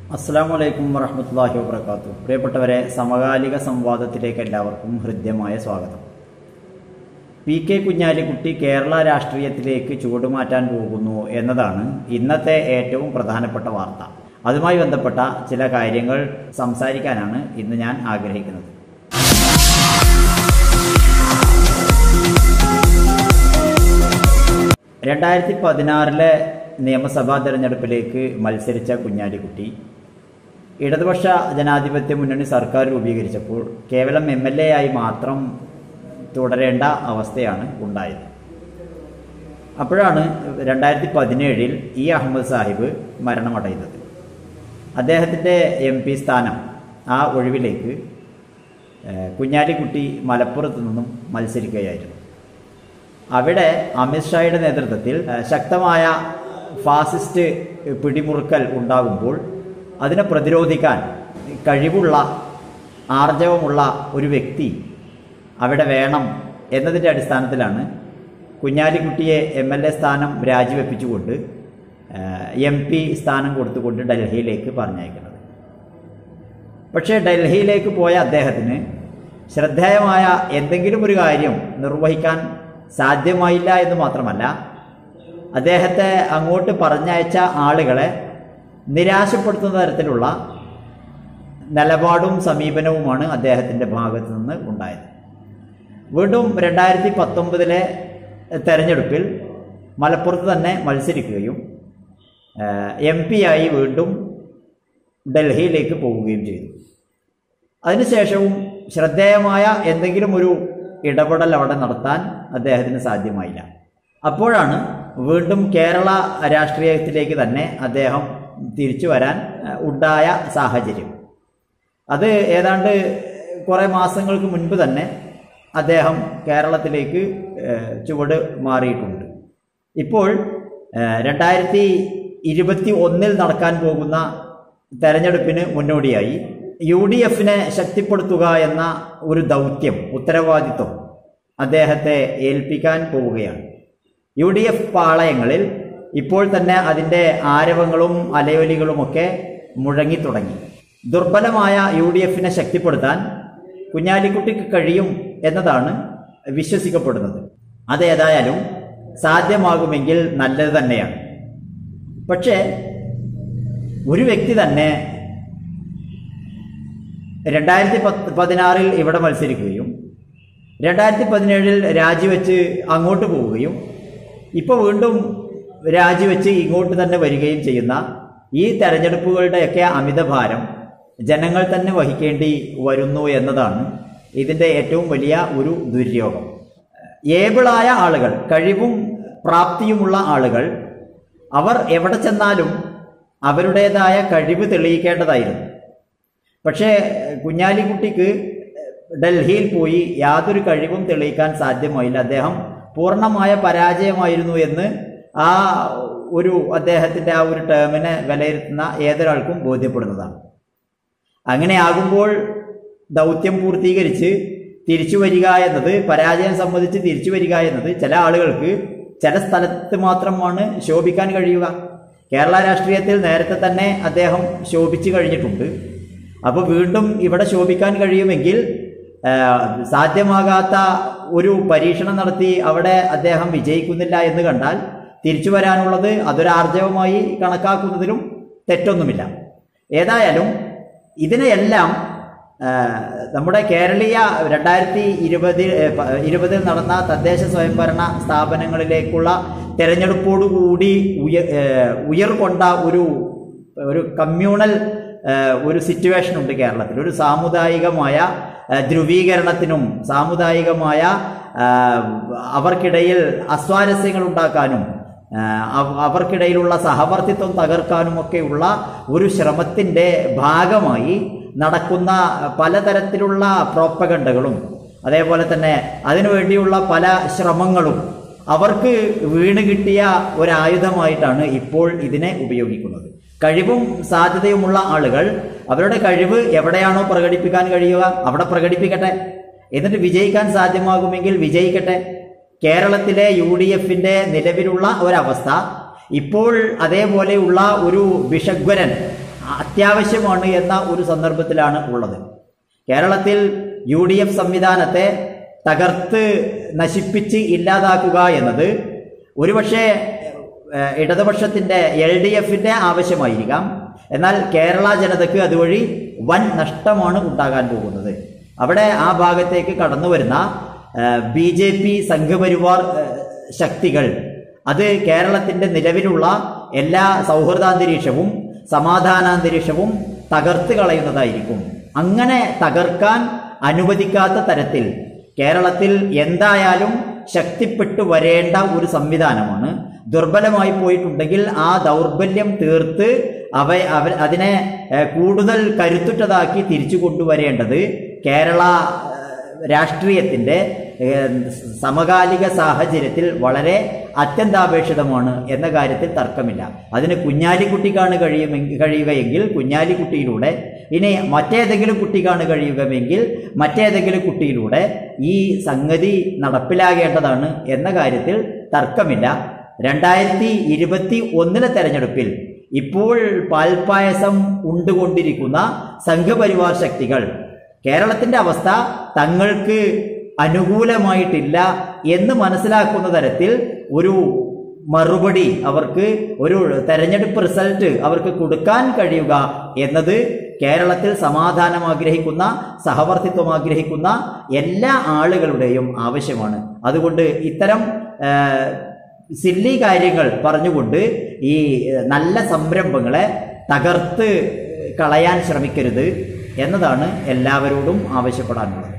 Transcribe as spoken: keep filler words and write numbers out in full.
അസ്സലാമു അലൈക്കും വറഹ്മത്തുള്ളാഹി വബറകാതുഹു. പ്രിയപ്പെട്ടവരെ, സമകാലിക സംവാദത്തിലേക്ക് എല്ലാവർക്കും ഹൃദ്യമായ സ്വാഗതം. പി കെ കുഞ്ഞാലിക്കുട്ടി കേരള രാഷ്ട്രീയത്തിലേക്ക് ചുവടുമാറ്റാൻ പോകുന്നു എന്നതാണ് ഇന്നത്തെ ഏറ്റവും പ്രധാനപ്പെട്ട വാർത്ത. അതുമായി ബന്ധപ്പെട്ട ചില കാര്യങ്ങൾ സംസാരിക്കാനാണ് ഇന്ന് ഞാൻ ആഗ്രഹിക്കുന്നത്. രണ്ടായിരത്തി പതിനാറിലെ നിയമസഭാ തെരഞ്ഞെടുപ്പിലേക്ക് മത്സരിച്ച കുഞ്ഞാലിക്കുട്ടി ഇടതുപക്ഷ ജനാധിപത്യ മുന്നണി സർക്കാർ രൂപീകരിച്ചപ്പോൾ കേവലം എം എൽ എ ആയി മാത്രം തുടരേണ്ട അവസ്ഥയാണ് ഉണ്ടായത്. അപ്പോഴാണ് രണ്ടായിരത്തി പതിനേഴിൽ ഇ അഹമ്മദ് സാഹിബ് മരണമടയുന്നത്. അദ്ദേഹത്തിൻ്റെ എം പി സ്ഥാനം ആ ഒഴിവിലേക്ക് കുഞ്ഞാലിക്കുട്ടി മലപ്പുറത്ത് നിന്നും മത്സരിക്കുകയായിരുന്നു. അവിടെ അമിത്ഷായുടെ നേതൃത്വത്തിൽ ശക്തമായ ഫാസിസ്റ്റ് പിടിമുറുക്കൽ ഉണ്ടാകുമ്പോൾ അതിനെ പ്രതിരോധിക്കാൻ കഴിവുള്ള ആർജവമുള്ള ഒരു വ്യക്തി അവിടെ വേണം എന്നതിൻ്റെ അടിസ്ഥാനത്തിലാണ് കുഞ്ഞാലിക്കുട്ടിയെ എം എൽ എ സ്ഥാനം രാജിവെപ്പിച്ചുകൊണ്ട് എം പി സ്ഥാനം കൊടുത്തുകൊണ്ട് ഡൽഹിയിലേക്ക് പറഞ്ഞയക്കുന്നത്. പക്ഷേ ഡൽഹിയിലേക്ക് പോയ അദ്ദേഹത്തിന് ശ്രദ്ധേയമായ എന്തെങ്കിലും ഒരു കാര്യം നിർവഹിക്കാൻ സാധ്യമായില്ല എന്ന് മാത്രമല്ല, അദ്ദേഹത്തെ അങ്ങോട്ട് പറഞ്ഞയച്ച ആളുകളെ നിരാശപ്പെടുത്തുന്ന തരത്തിലുള്ള നിലപാടും സമീപനവുമാണ് അദ്ദേഹത്തിൻ്റെ ഭാഗത്തു നിന്ന് ഉണ്ടായത്. വീണ്ടും രണ്ടായിരത്തി പത്തൊമ്പതിലെ തെരഞ്ഞെടുപ്പിൽ മലപ്പുറത്ത് തന്നെ മത്സരിക്കുകയും എം പി ആയി വീണ്ടും ഡൽഹിയിലേക്ക് പോവുകയും ചെയ്തു. അതിനുശേഷവും ശ്രദ്ധേയമായ എന്തെങ്കിലും ഒരു ഇടപെടൽ അവിടെ നടത്താൻ അദ്ദേഹത്തിന് സാധ്യമായില്ല. അപ്പോഴാണ് വീണ്ടും കേരള രാഷ്ട്രീയത്തിലേക്ക് തന്നെ അദ്ദേഹം തിരിച്ചു വരാൻ ഉണ്ടായ സാഹചര്യം. അത് ഏതാണ്ട് കുറേ മാസങ്ങൾക്ക് മുൻപ് തന്നെ അദ്ദേഹം കേരളത്തിലേക്ക് ചുവട് മാറിയിട്ടുണ്ട്. ഇപ്പോൾ രണ്ടായിരത്തി ഇരുപത്തി ഒന്നിൽ നടക്കാൻ പോകുന്ന തെരഞ്ഞെടുപ്പിന് മുന്നോടിയായി യു ഡി എഫിനെ ശക്തിപ്പെടുത്തുക എന്ന ഒരു ദൗത്യം, ഉത്തരവാദിത്വം അദ്ദേഹത്തെ ഏൽപ്പിക്കാൻ പോവുകയാണ്. യു ഡി എഫ് പാളയങ്ങളിൽ ഇപ്പോൾ തന്നെ അതിൻ്റെ ആരവങ്ങളും അലയൊലികളുമൊക്കെ മുഴങ്ങിത്തുടങ്ങി. ദുർബലമായ യു ഡി എഫിനെ ശക്തിപ്പെടുത്താൻ കുഞ്ഞാലിക്കുട്ടിക്ക് കഴിയും എന്നതാണ് വിശ്വസിക്കപ്പെടുന്നത്. അതേതായാലും സാധ്യമാകുമെങ്കിൽ നല്ലത് തന്നെയാണ്. പക്ഷേ ഒരു വ്യക്തി തന്നെ രണ്ടായിരത്തി പത്ത് പതിനാറിൽ ഇവിടെ മത്സരിക്കുകയും രണ്ടായിരത്തി പതിനേഴിൽ രാജിവെച്ച് അങ്ങോട്ട് പോവുകയും ഇപ്പോൾ വീണ്ടും രാജിവെച്ച് ഇങ്ങോട്ട് തന്നെ വരികയും ചെയ്യുന്ന ഈ തെരഞ്ഞെടുപ്പുകളുടെയൊക്കെ അമിതഭാരം ജനങ്ങൾ തന്നെ വഹിക്കേണ്ടി വരുന്നു എന്നതാണ് ഇതിൻ്റെ ഏറ്റവും വലിയ ഒരു ദുര്യോഗം. ഏബിളായ ആളുകൾ, കഴിവും പ്രാപ്തിയുമുള്ള ആളുകൾ, അവർ എവിടെ ചെന്നാലും അവരുടേതായ കഴിവ് തെളിയിക്കേണ്ടതായിരുന്നു. പക്ഷേ കുഞ്ഞാലിക്കുട്ടിക്ക് ഡൽഹിയിൽ പോയി യാതൊരു കഴിവും തെളിയിക്കാൻ സാധ്യമായില്ല. അദ്ദേഹം പൂർണ്ണമായ പരാജയമായിരുന്നു എന്ന് ആ ഒരു അദ്ദേഹത്തിൻ്റെ ആ ഒരു ടേമിനെ വിലയിരുത്തുന്ന ഏതൊരാൾക്കും ബോധ്യപ്പെടുന്നതാണ്. അങ്ങനെ ആകുമ്പോൾ ദൗത്യം പൂർത്തീകരിച്ച് തിരിച്ചു വരിക എന്നത്, പരാജയം സംബന്ധിച്ച് തിരിച്ചു വരിക എന്നത് ചില ആളുകൾക്ക് ചില സ്ഥലത്ത് മാത്രമാണ് ശോഭിക്കാൻ കഴിയുക. കേരള രാഷ്ട്രീയത്തിൽ നേരത്തെ തന്നെ അദ്ദേഹം ശോഭിച്ചു കഴിഞ്ഞിട്ടുണ്ട്. അപ്പോൾ വീണ്ടും ഇവിടെ ശോഭിക്കാൻ കഴിയുമെങ്കിൽ സാധ്യമാകാത്ത ഒരു പരീക്ഷണം നടത്തി അവിടെ അദ്ദേഹം വിജയിക്കുന്നില്ല എന്ന് കണ്ടാൽ തിരിച്ചു വരാനുള്ളത് അതൊരാർജവമായി കണക്കാക്കുന്നതിലും തെറ്റൊന്നുമില്ല. ഏതായാലും ഇതിനെയെല്ലാം നമ്മുടെ കേരളീയ രണ്ടായിരത്തി ഇരുപതിൽ ഇരുപതിൽ നടന്ന തദ്ദേശ സ്വയംഭരണ സ്ഥാപനങ്ങളിലേക്കുള്ള തെരഞ്ഞെടുപ്പോടുകൂടി ഉയ ഉയർകൊണ്ട ഒരു ഒരു കമ്മ്യൂണൽ ഒരു സിറ്റുവേഷൻ ഉണ്ട് കേരളത്തിൽ. ഒരു സാമുദായികമായ ധ്രുവീകരണത്തിനും സാമുദായികമായ അവർക്കിടയിൽ അസ്വാരസ്യങ്ങൾ ഉണ്ടാക്കാനും അവർക്കിടയിലുള്ള സഹവർത്തിത്വം തകർക്കാനുമൊക്കെയുള്ള ഒരു ശ്രമത്തിൻ്റെ ഭാഗമായി നടക്കുന്ന പലതരത്തിലുള്ള പ്രോപ്പഗണ്ടകളും അതേപോലെ തന്നെ അതിനുവേണ്ടിയുള്ള പല ശ്രമങ്ങളും അവർക്ക് വീണ് കിട്ടിയ ഒരായുധമായിട്ടാണ് ഇപ്പോൾ ഇതിനെ ഉപയോഗിക്കുന്നത്. കഴിവും സാധ്യതയുമുള്ള ആളുകൾ അവരുടെ കഴിവ് എവിടെയാണോ പ്രകടിപ്പിക്കാൻ കഴിയുക അവിടെ പ്രകടിപ്പിക്കട്ടെ, എന്നിട്ട് വിജയിക്കാൻ സാധ്യമാകുമെങ്കിൽ വിജയിക്കട്ടെ. കേരളത്തിലെ യു ഡി എഫിൻ്റെ നിലവിലുള്ള ഒരവസ്ഥ ഇപ്പോൾ അതേപോലെയുള്ള ഒരു വിഷഗ്വരൻ അത്യാവശ്യമാണ് എന്ന ഒരു സന്ദർഭത്തിലാണ് ഉള്ളത്. കേരളത്തിൽ യു ഡി എഫ് സംവിധാനത്തെ തകർത്ത് നശിപ്പിച്ച് ഇല്ലാതാക്കുക എന്നത് ഒരുപക്ഷെ ഇടതുപക്ഷത്തിൻ്റെ എൽ ഡി എഫിൻ്റെ ആവശ്യമായിരിക്കാം. എന്നാൽ കേരള ജനതയ്ക്ക് അതുവഴി വൻ നഷ്ടമാണ് ഉണ്ടാകാൻ പോകുന്നത്. അവിടെ ആ ഭാഗത്തേക്ക് കടന്നു വരുന്ന ബി ജെ പി സംഘപരിവാർ ശക്തികൾ അത് കേരളത്തിൻ്റെ നിലവിലുള്ള എല്ലാ സൗഹൃദാന്തരീക്ഷവും സമാധാനാന്തരീക്ഷവും തകർത്ത് കളയുന്നതായിരിക്കും. അങ്ങനെ തകർക്കാൻ അനുവദിക്കാത്ത തരത്തിൽ കേരളത്തിൽ എന്തായാലും ശക്തിപ്പെട്ടു വരേണ്ട ഒരു സംവിധാനമാണ്. ദുർബലമായി പോയിട്ടുണ്ടെങ്കിൽ ആ ദൗർബല്യം തീർത്ത് അവ അവ അതിനെ കൂടുതൽ കരുത്തുറ്റതാക്കി തിരിച്ചു കൊണ്ടുവരേണ്ടത് കേരള രാഷ്ട്രീയത്തിൻ്റെ സമകാലിക സാഹചര്യത്തിൽ വളരെ അത്യന്താപേക്ഷിതമാണ് എന്ന കാര്യത്തിൽ തർക്കമില്ല. അതിന് കുഞ്ഞാലിക്കുട്ടിക്കാണ് കഴിയുമെങ്കിൽ കഴിയുകയെങ്കിൽ കുഞ്ഞാലിക്കുട്ടിയിലൂടെ, ഇനി മറ്റേതെങ്കിലും കുട്ടിക്കാണ് കഴിയുകയെങ്കിൽ മറ്റേതെങ്കിലും കുട്ടിയിലൂടെ ഈ സംഗതി നടപ്പിലാകേണ്ടതാണ് എന്ന കാര്യത്തിൽ തർക്കമില്ല. രണ്ടായിരത്തി ഇരുപത്തി ഒന്നിലെ തെരഞ്ഞെടുപ്പിൽ ഇപ്പോൾ പാൽപ്പായസം ഉണ്ടുകൊണ്ടിരിക്കുന്ന സംഘപരിവാർ ശക്തികൾ കേരളത്തിൻ്റെ അവസ്ഥ തങ്ങൾക്ക് അനുകൂലമായിട്ടില്ല എന്ന് മനസ്സിലാക്കുന്ന തരത്തിൽ ഒരു മറുപടി അവർക്ക്, ഒരു തെരഞ്ഞെടുപ്പ് റിസൾട്ട് അവർക്ക് കൊടുക്കാൻ കഴിയുക എന്നത് കേരളത്തിൽ സമാധാനം ആഗ്രഹിക്കുന്ന, സഹവർത്തിത്വം ആഗ്രഹിക്കുന്ന എല്ലാ ആളുകളുടെയും ആവശ്യമാണ്. അതുകൊണ്ട് ഇത്തരം സില്ലി കാര്യങ്ങൾ പറഞ്ഞുകൊണ്ട് ഈ നല്ല സംരംഭങ്ങളെ തകർത്ത് കളയാൻ ശ്രമിക്കരുത് എന്നതാണ് എല്ലാവരോടും ആവശ്യപ്പെടാനുള്ളത്.